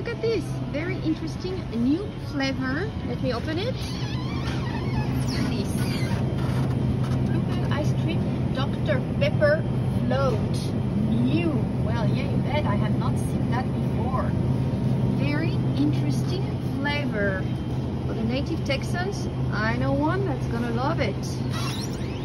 look at this. Very interesting new flavor. Let me open it. This ice cream, Dr. Pepper Float. New. Well, yeah, you bet. I have not seen that before. Very interesting flavor. For the native Texans, I know one that's gonna love it.